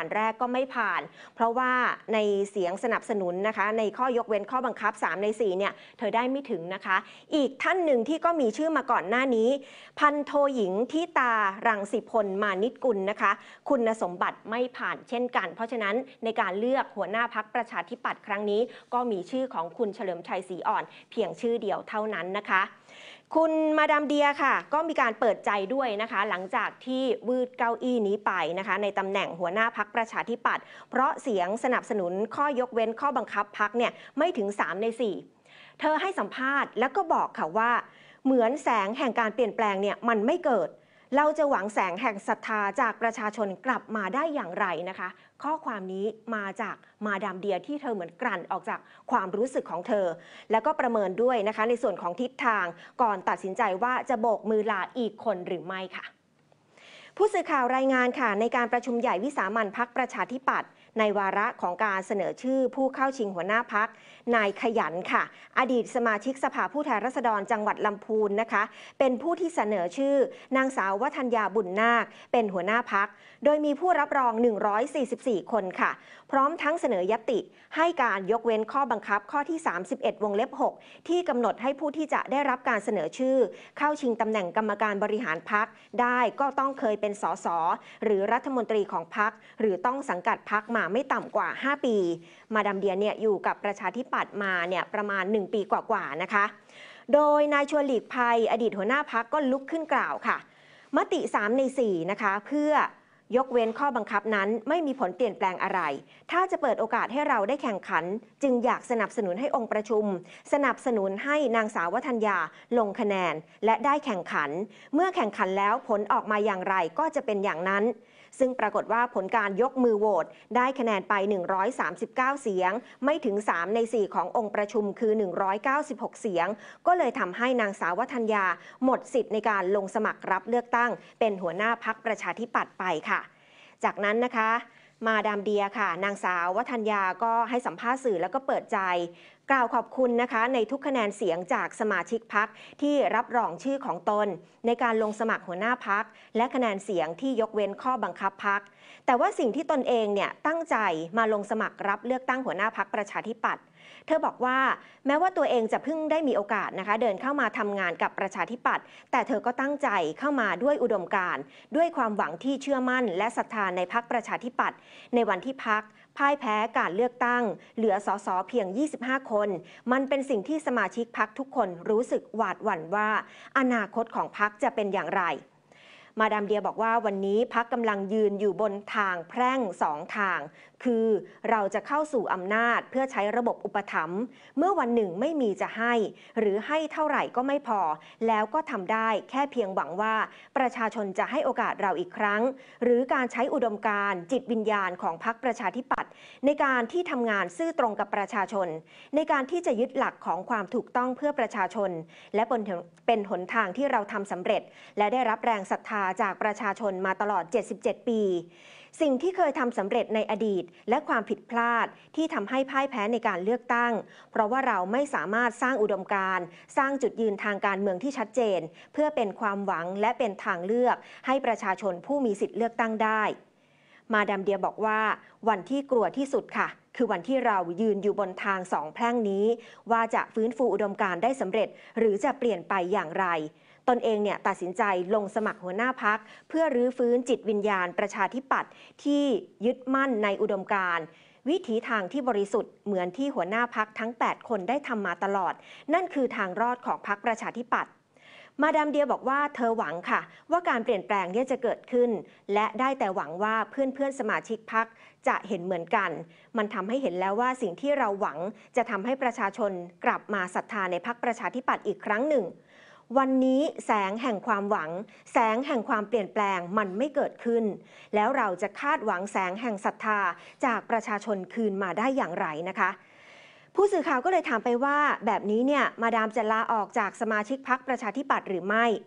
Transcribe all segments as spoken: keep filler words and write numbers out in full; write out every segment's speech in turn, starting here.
แรกก็ไม่ผ่านเพราะว่าในเสียงสนับสนุนนะคะในข้อยกเว้นข้อบังคับสามในสี่เนี่ยเธอได้ไม่ถึงนะคะอีกท่านหนึ่งที่ก็มีชื่อมาก่อนหน้านี้พันโทหญิงทิตารังสิพลมานิชกุลนะคะคุณสมบัติไม่ผ่านเช่นกันเพราะฉะนั้นในการเลือกหัวหน้าพรรคประชาธิปัตย์ครั้งนี้ก็มีชื่อของคุณเฉลิมชัยศรีอ่อนเพียงชื่อเดียวเท่านั้นนะคะคุณมาดามเดียค่ะก็มีการเปิดใจด้วยนะคะหลังจากที่วืดเก้าอี้นี้ไปนะคะในตำแหน่งหัวหน้าพรรคประชาธิปัตย์เพราะเสียงสนับสนุนข้อยกเว้นข้อบังคับพรรคเนี่ยไม่ถึงสามในสี่เธอให้สัมภาษณ์แล้วก็บอกค่ะว่าเหมือนแสงแห่งการเปลี่ยนแปลงเนี่ยมันไม่เกิดเราจะหวังแสงแห่งศรัทธาจากประชาชนกลับมาได้อย่างไรนะคะข้อความนี้มาจากมาดามเดียที่เธอเหมือนกลั่นออกจากความรู้สึกของเธอแล้วก็ประเมินด้วยนะคะในส่วนของทิศทางก่อนตัดสินใจว่าจะโบกมือลาอีกคนหรือไม่ค่ะผู้สื่อข่าวรายงานค่ะในการประชุมใหญ่วิสามัญพรรคประชาธิปัตย์ในวาระของการเสนอชื่อผู้เข้าชิงหัวหน้าพรรคนายขยันค่ะอดีตสมาชิกสภาผู้แทนราษฎรจังหวัดลำพูนนะคะเป็นผู้ที่เสนอชื่อนางสาววัฒนยาบุญนาคเป็นหัวหน้าพรรคโดยมีผู้รับรองหนึ่งร้อยสี่สิบสี่คนค่ะพร้อมทั้งเสนอยติให้การยกเว้นข้อบังคับข้อที่สามสิบเอ็ดวงเล็บหกที่กำหนดให้ผู้ที่จะได้รับการเสนอชื่อเข้าชิงตำแหน่งกรรมการบริหารพรรคได้ก็ต้องเคยเป็นสสหรือรัฐมนตรีของพรรคหรือต้องสังกัดพรรคมาไม่ต่ำกว่าห้าปีมาดามเดียเนี่ยอยู่กับประชาธิปัตย์มาเนี่ยประมาณหนึ่งปีกว่าๆนะคะโดยนายชวนหลีกภัยอดีตหัวหน้าพรรคก็ลุกขึ้นกล่าวค่ะมติสามในสี่นะคะเพื่อยกเว้นข้อบังคับนั้นไม่มีผลเปลี่ยนแปลงอะไรถ้าจะเปิดโอกาสให้เราได้แข่งขันจึงอยากสนับสนุนให้องค์ประชุมสนับสนุนให้นางสาววัฒนยาลงคะแนนและได้แข่งขันเมื่อแข่งขันแล้วผลออกมาอย่างไรก็จะเป็นอย่างนั้นซึ่งปรากฏว่าผลการยกมือโหวตได้คะแนนไปหนึ่งร้อยสามสิบเก้าเสียงไม่ถึงสามในสี่ขององค์ประชุมคือหนึ่งร้อยเก้าสิบหกเสียงก็เลยทำให้นางสาววัฒนยาหมดสิทธิ์ในการลงสมัครรับเลือกตั้งเป็นหัวหน้าพรรคประชาธิปัตย์ไปค่ะจากนั้นนะคะมาดามเดียค่ะนางสาววัฒนยาก็ให้สัมภาษณ์สื่อแล้วก็เปิดใจกล่าวขอบคุณนะคะในทุกคะแนนเสียงจากสมาชิกพรรคที่รับรองชื่อของตนในการลงสมัครหัวหน้าพรรคและคะแนนเสียงที่ยกเว้นข้อบังคับพรรคแต่ว่าสิ่งที่ตนเองเนี่ยตั้งใจมาลงสมัครรับเลือกตั้งหัวหน้าพรรคประชาธิปัตย์เธอบอกว่าแม้ว่าตัวเองจะเพิ่งได้มีโอกาสนะคะเดินเข้ามาทำงานกับประชาธิปัตย์แต่เธอก็ตั้งใจเข้ามาด้วยอุดมการณ์ด้วยความหวังที่เชื่อมั่นและศรัทธาในพรรคประชาธิปัตย์ในวันที่พรรคพ่ายแพ้การเลือกตั้งเหลือสสเพียงยี่สิบห้าคนมันเป็นสิ่งที่สมาชิกพรรคทุกคนรู้สึกหวาดหวั่นว่าอนาคตของพรรคจะเป็นอย่างไรมาดามเดียบอกว่าวันนี้พรรคกำลังยืนอยู่บนทางแพร่งสองทางคือเราจะเข้าสู่อำนาจเพื่อใช้ระบบอุปถัมภ์เมื่อวันหนึ่งไม่มีจะให้หรือให้เท่าไหร่ก็ไม่พอแล้วก็ทำได้แค่เพียงหวังว่าประชาชนจะให้โอกาสเราอีกครั้งหรือการใช้อุดมการณ์จิตวิญญาณของพรรคประชาธิปัตย์ในการที่ทำงานซื่อตรงกับประชาชนในการที่จะยึดหลักของความถูกต้องเพื่อประชาชนและเป็นหนทางที่เราทำสำเร็จและได้รับแรงศรัทธาจากประชาชนมาตลอดเจ็ดสิบเจ็ดปีสิ่งที่เคยทำสำเร็จในอดีตและความผิดพลาดที่ทำให้พ่ายแพ้ในการเลือกตั้งเพราะว่าเราไม่สามารถสร้างอุดมการณ์สร้างจุดยืนทางการเมืองที่ชัดเจนเพื่อเป็นความหวังและเป็นทางเลือกให้ประชาชนผู้มีสิทธิ์เลือกตั้งได้มาดามเดียบอกว่าวันที่กลัวที่สุดค่ะคือวันที่เรายืนอยู่บนทางสองแพร่งนี้ว่าจะฟื้นฟูอุดมการณ์ได้สำเร็จหรือจะเปลี่ยนไปอย่างไรตนเองเนี่ยตัดสินใจลงสมัครหัวหน้าพรรคเพื่อรื้อฟื้นจิตวิญญาณประชาธิปัตย์ที่ยึดมั่นในอุดมการณ์วิถีทางที่บริสุทธิ์เหมือนที่หัวหน้าพรรคทั้งแปดคนได้ทำมาตลอดนั่นคือทางรอดของพรรคประชาธิปัตย์มาดามเดียบอกว่าเธอหวังค่ะว่าการเปลี่ยนแปลงนี้จะเกิดขึ้นและได้แต่หวังว่าเพื่อนๆสมาชิกพรรคจะเห็นเหมือนกันมันทำให้เห็นแล้วว่าสิ่งที่เราหวังจะทำให้ประชาชนกลับมาศรัทธาในพรรคประชาธิปัตย์อีกครั้งหนึ่งวันนี้แสงแห่งความหวังแสงแห่งความเปลี่ยนแปลงมันไม่เกิดขึ้นแล้วเราจะคาดหวังแสงแห่งศรัทธาจากประชาชนคืนมาได้อย่างไรนะคะผู้สื่อข่าวก็เลยถามไปว่าแบบนี้เนี่ยมาดามจะลาออกจากสมาชิกพรรคประชาธิปัตย์หรือไม่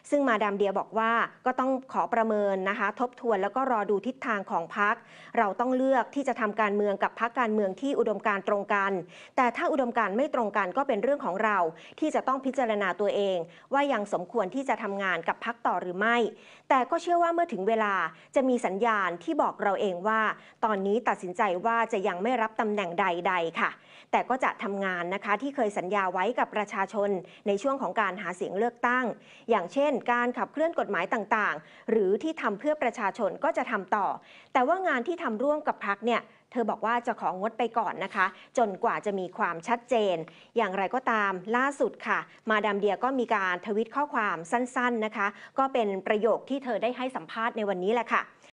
ซึ่งมาดามเดียบอกว่าก็ต้องขอประเมินนะคะทบทวนแล้วก็รอดูทิศทางของพรรคเราต้องเลือกที่จะทำการเมืองกับพรรคการเมืองที่อุดมการณ์ตรงกันแต่ถ้าอุดมการณ์ไม่ตรงกันก็เป็นเรื่องของเราที่จะต้องพิจารณาตัวเองว่ายังสมควรที่จะทำงานกับพรรคต่อหรือไม่แต่ก็เชื่อว่าเมื่อถึงเวลาจะมีสัญญาณที่บอกเราเองว่าตอนนี้ตัดสินใจว่าจะยังไม่รับตำแหน่งใดๆค่ะแต่ก็จะทำงานนะคะที่เคยสัญญาไว้กับประชาชนในช่วงของการหาเสียงเลือกตั้งอย่างเช่นการขับเคลื่อนกฎหมายต่างๆหรือที่ทำเพื่อประชาชนก็จะทำต่อแต่ว่างานที่ทำร่วมกับพรรคเนี่ยเธอบอกว่าจะของดไปก่อนนะคะจนกว่าจะมีความชัดเจนอย่างไรก็ตามล่าสุดค่ะมาดามเดียก็มีการทวิตข้อความสั้นๆนะคะก็เป็นประโยคที่เธอได้ให้สัมภาษณ์ในวันนี้แหละค่ะ